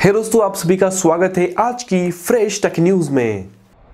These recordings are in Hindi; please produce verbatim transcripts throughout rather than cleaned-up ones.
हे दोस्तों, आप सभी का स्वागत है आज की फ्रेश टेक न्यूज में।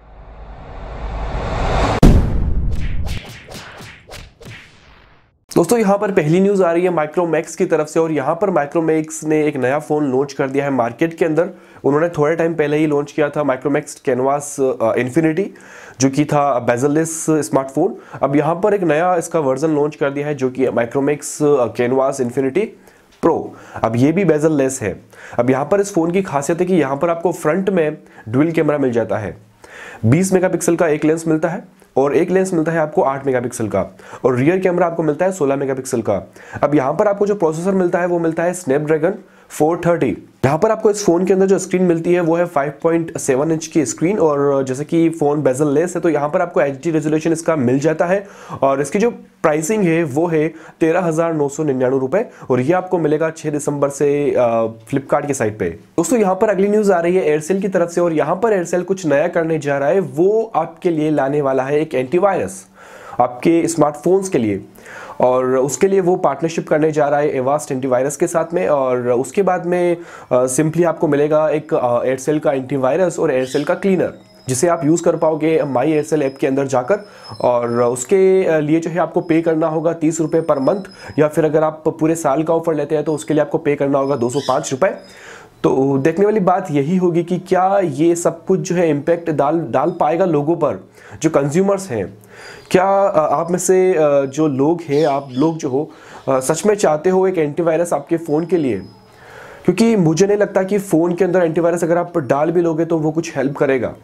दोस्तों यहां पर पहली न्यूज आ रही है माइक्रोमैक्स की तरफ से और यहां पर माइक्रोमैक्स ने एक नया फोन लॉन्च कर दिया है मार्केट के अंदर। उन्होंने थोड़े टाइम पहले ही लॉन्च किया था माइक्रोमैक्स कैनवास इन्फिनिटी, जो कि था बेजललेस स्मार्टफोन। अब यहां पर एक नया इसका वर्जन लॉन्च कर दिया है जो कि माइक्रोमैक्स कैनवास इन्फिनिटी प्रो। अब ये भी बेजल लेस है। अब यहाँ पर इस फोन की खासियत है कि यहाँ पर आपको फ्रंट में डुअल कैमरा मिल जाता है। बीस मेगापिक्सल का एक लेंस मिलता है और एक लेंस मिलता है आपको आठ मेगापिक्सल का, और रियर कैमरा आपको मिलता है सोलह मेगापिक्सल का। अब यहाँ पर आपको जो प्रोसेसर मिलता है वो मिलता है स्नैपड्रैगन फोर थर्टी। यहाँ पर आपको इस फोन के अंदर जो स्क्रीन मिलती है वो है फाइव पॉइंट सेवन इंच की स्क्रीन, और जैसे कि फोन बेजल लेस है तो यहाँ पर आपको एच डी रेजोल्यूशन इसका मिल जाता है। और इसकी जो प्राइसिंग है वो है तेरह हजार नौ सौ निन्यानवे रुपए, और ये आपको मिलेगा छह दिसंबर से फ्लिपकार्ट की साइट पे। दोस्तों यहाँ पर अगली न्यूज आ रही है एयरसेल की तरफ से, और यहाँ पर एयरसेल कुछ नया करने जा रहा है। वो आपके लिए लाने वाला है एक एंटीवायरस आपके स्मार्टफोन्स के लिए, और उसके लिए वो पार्टनरशिप करने जा रहा है एवास्ट एंटीवायरस के साथ में। और उसके बाद में सिंपली आपको मिलेगा एक एयरसेल का एंटीवायरस और एयरसेल का क्लीनर, जिसे आप यूज़ कर पाओगे माई एयरसेल ऐप के अंदर जाकर। और उसके लिए जो है आपको पे करना होगा तीस रुपये पर मंथ, या फिर अगर आप पूरे साल का ऑफर लेते हैं तो उसके लिए आपको पे करना होगा दो सौ पाँच रुपये। तो देखने वाली बात यही होगी कि क्या ये सब कुछ जो है इम्पैक्ट डाल डाल पाएगा लोगों पर, जो कंज्यूमर्स हैं। क्या आप में से जो लोग हैं, आप लोग जो हो सच में चाहते हो एक एंटीवायरस आपके फ़ोन के लिए? क्योंकि मुझे नहीं लगता कि फ़ोन के अंदर एंटीवायरस अगर आप डाल भी लोगे तो वो कुछ हेल्प करेगा।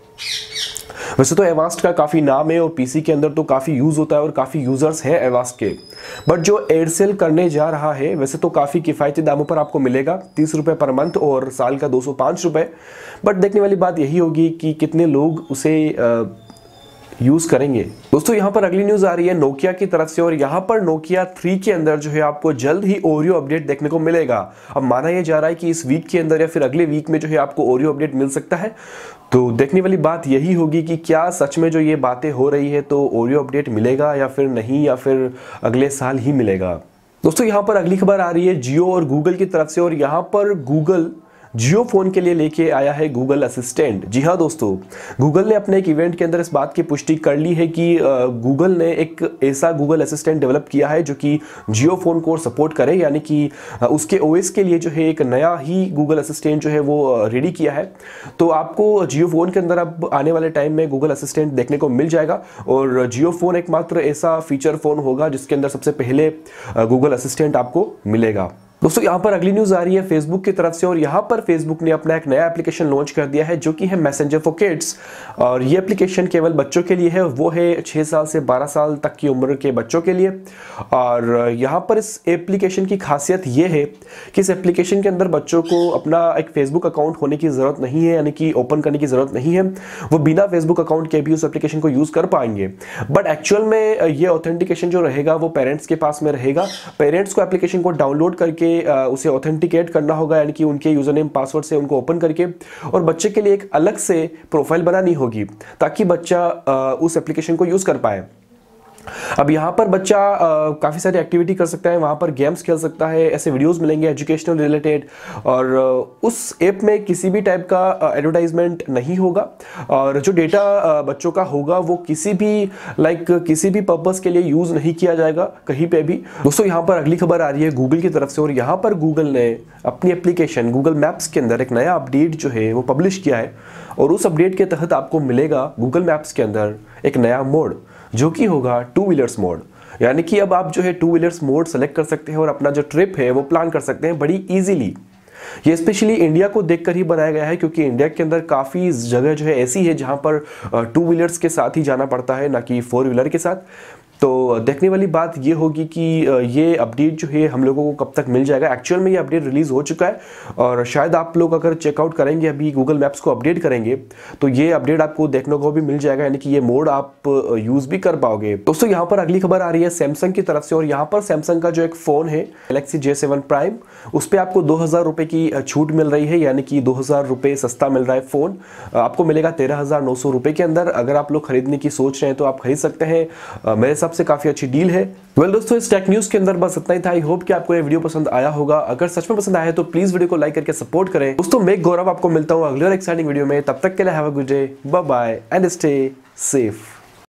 वैसे तो एवास्ट का काफ़ी नाम है और पीसी के अंदर तो काफ़ी यूज़ होता है और काफ़ी यूज़र्स हैं एवास्ट के, बट जो एयरसेल करने जा रहा है वैसे तो काफ़ी किफ़ायती दामों पर आपको मिलेगा, तीस रुपये पर मंथ और साल का दो सौ पाँच रुपये। बट देखने वाली बात यही होगी कि कितने लोग उसे आ, यूज़ करेंगे। दोस्तों यहाँ पर अगली न्यूज़ आ रही है नोकिया की तरफ से, और यहाँ पर नोकिया थ्री के अंदर जो है आपको जल्द ही ओरियो अपडेट देखने को मिलेगा। अब माना यह जा रहा है कि इस वीक के अंदर या फिर अगले वीक में जो है आपको ओरियो अपडेट मिल सकता है। तो देखने वाली बात यही होगी कि क्या सच में जो ये बातें हो रही है तो ओरियो अपडेट मिलेगा या फिर नहीं, या फिर अगले साल ही मिलेगा। दोस्तों यहाँ पर अगली खबर आ रही है जियो और गूगल की तरफ से, और यहाँ पर गूगल जियो फोन के लिए लेके आया है गूगल असिस्टेंट। जी हाँ दोस्तों, गूगल ने अपने एक इवेंट के अंदर इस बात की पुष्टि कर ली है कि गूगल ने एक ऐसा गूगल असिस्टेंट डेवलप किया है जो कि जियो फोन को सपोर्ट करे, यानी कि उसके ओएस के लिए जो है एक नया ही गूगल असिस्टेंट जो है वो रेडी किया है। तो आपको जियो फोन के अंदर अब आने वाले टाइम में गूगल असिस्टेंट देखने को मिल जाएगा, और जियो फोन एकमात्र ऐसा फीचर फोन होगा जिसके अंदर सबसे पहले गूगल असिस्टेंट आपको मिलेगा। दोस्तों यहाँ पर अगली न्यूज़ आ रही है फेसबुक की तरफ से, और यहाँ पर फेसबुक ने अपना एक नया एप्लीकेशन लॉन्च कर दिया है जो कि है मैसेंजर फॉर किड्स। और ये एप्लीकेशन केवल बच्चों के लिए है, वो है छः साल से बारह साल तक की उम्र के बच्चों के लिए। और यहाँ पर इस एप्लीकेशन की खासियत ये है कि इस एप्लीकेशन के अंदर बच्चों को अपना एक फेसबुक अकाउंट होने की ज़रूरत नहीं है, यानी कि ओपन करने की ज़रूरत नहीं है। वो बिना फेसबुक अकाउंट के भी उस एप्लीकेशन को यूज़ कर पाएंगे। बट एक्चुअल में ये ऑथेंटिकेशन जो रहेगा वो पेरेंट्स के पास में रहेगा। पेरेंट्स को एप्लीकेशन को डाउनलोड करके उसे ऑथेंटिकेट करना होगा, यानी कि उनके यूजर नेम पासवर्ड से उनको ओपन करके, और बच्चे के लिए एक अलग से प्रोफाइल बनानी होगी ताकि बच्चा उस एप्लीकेशन को यूज कर पाए। अब यहाँ पर बच्चा काफ़ी सारी एक्टिविटी कर सकता है, वहाँ पर गेम्स खेल सकता है, ऐसे वीडियोस मिलेंगे एजुकेशनल रिलेटेड, और उस ऐप में किसी भी टाइप का एडवर्टाइजमेंट नहीं होगा, और जो डेटा बच्चों का होगा वो किसी भी लाइक किसी भी पर्पस के लिए यूज़ नहीं किया जाएगा कहीं पे भी। दोस्तों यहाँ पर अगली खबर आ रही है गूगल की तरफ से, और यहाँ पर गूगल ने अपनी एप्लीकेशन गूगल मैप्स के अंदर एक नया अपडेट जो है वो पब्लिश किया है, और उस अपडेट के तहत आपको मिलेगा गूगल मैप्स के अंदर एक नया मोड जो कि होगा टू व्हीलर्स मोड। यानी कि अब आप जो है टू व्हीलर्स मोड सेलेक्ट कर सकते हैं और अपना जो ट्रिप है वो प्लान कर सकते हैं बड़ी इजीली। ये स्पेशली इंडिया को देखकर ही बनाया गया है, क्योंकि इंडिया के अंदर काफ़ी जगह जो है ऐसी है जहां पर टू व्हीलर्स के साथ ही जाना पड़ता है, ना कि फोर व्हीलर के साथ। तो देखने वाली बात ये होगी कि ये अपडेट जो है हम लोगों को कब तक मिल जाएगा। एक्चुअल में ये अपडेट रिलीज़ हो चुका है, और शायद आप लोग अगर चेकआउट करेंगे, अभी गूगल मैप्स को अपडेट करेंगे तो ये अपडेट आपको देखने को भी मिल जाएगा, यानी कि ये मोड आप यूज़ भी कर पाओगे। दोस्तों यहाँ पर अगली खबर आ रही है सैमसंग की तरफ से, और यहाँ पर सैमसंग का जो एक फ़ोन है गैलेक्सी जे सेवन प्राइम, उस पर आपको दो हज़ार रुपये की छूट मिल रही है, यानी कि दो हज़ार रुपये सस्ता मिल रहा है फ़ोन। आपको मिलेगा तेरह हज़ार नौ सौ रुपये के अंदर। अगर आप लोग खरीदने की सोच रहे हैं तो आप खरीद सकते हैं। मेरे हिसाब हिसाब से काफी अच्छी डील है। वेल well, दोस्तों इस टेक न्यूज के अंदर बस इतना ही था। आई होप कि आपको ये वीडियो पसंद आया होगा। अगर सच में पसंद आया है तो प्लीज वीडियो को लाइक करके सपोर्ट करें। दोस्तों मैं गौरव आपको मिलता हूँ अगले और एक्साइटिंग वीडियो में। तब तक के लिए have a good day, bye bye and stay safe.